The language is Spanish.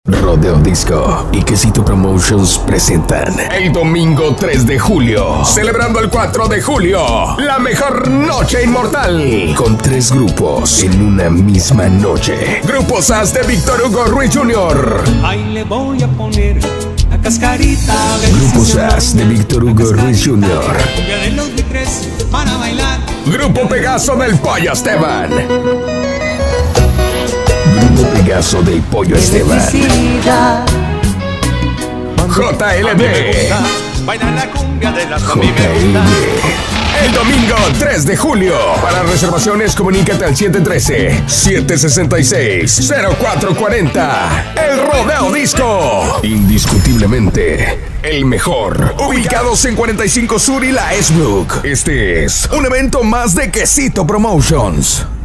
Rodeo Disco y Quesito Promotions presentan el domingo 3 de julio, celebrando el 4 de julio, la mejor noche inmortal, con 3 grupos en una misma noche. Grupos As de Víctor Hugo Ruiz Jr. Ahí le voy a poner la cascarita. Grupos As de Víctor Hugo Ruiz Jr. Cumbia de los Litres para bailar. Grupo Pegaso del Pollo Esteban. Grupo Pegaso del Pollo Esteban. JLB. Baila la cumbia de la JLB. El domingo 3 de julio. Para reservaciones, comunícate al 713-766-0440. El Rodeo Disco. Indiscutiblemente el mejor. Ubicados en 45 Sur y la Esbrook. Este es un evento más de Quesito Promotions.